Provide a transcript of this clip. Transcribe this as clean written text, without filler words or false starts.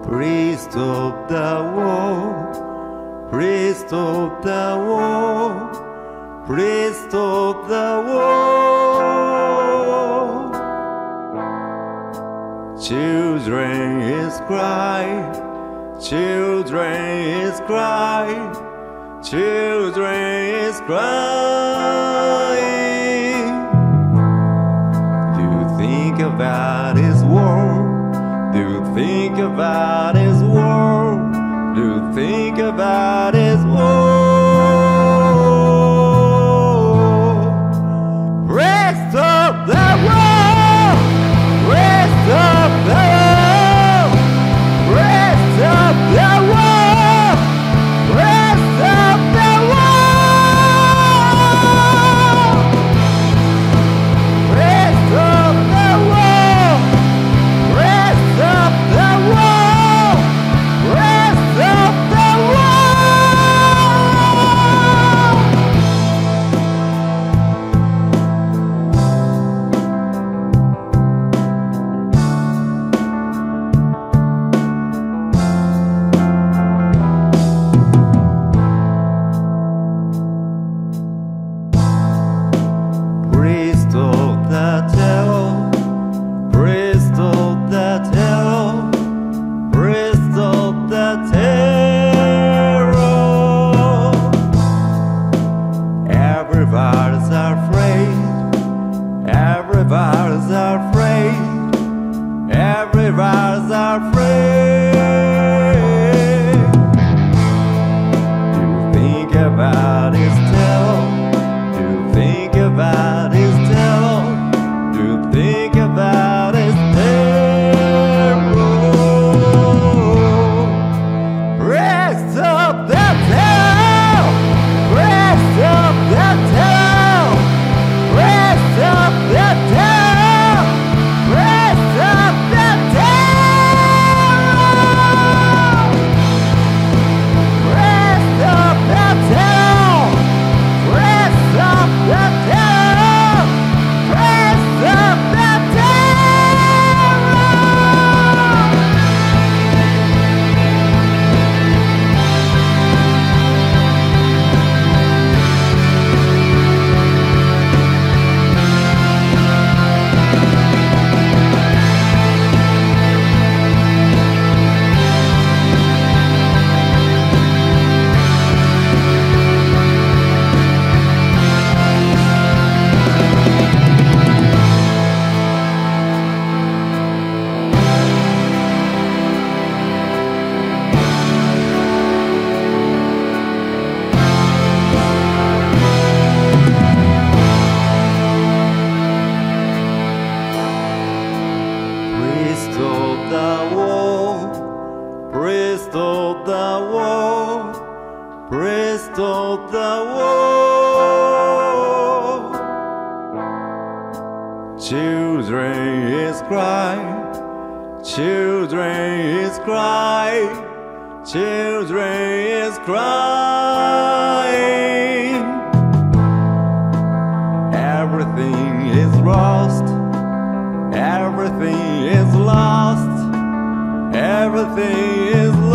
Please stop the war. Please stop the war. Please stop the war. Children is crying. Children is crying. Children is crying. Do you think about his war? Do you think about his war? Do you think about his war? Rest of the war! Rest of the war! Rest of the war! Rest of the war! Rest of the war! Rest of the war! Rest of the war! Please stop the terror. Please stop the terror. Please stop the terror. Everybody's afraid. Everybody's afraid. Everybody's afraid. Do you think about his terror? Do you think about his terror? Do you think about his terror? Rest of the terror! Rest of the terror! Rest of the terror! Rest of the terror! Rest of the terror! Rest of the terror! Rest of the Please stop the war. Please stop the war. Please stop the war. Children is crying. Children is crying. Children is crying. Everything is lost. Everything is lost. Everything is lost.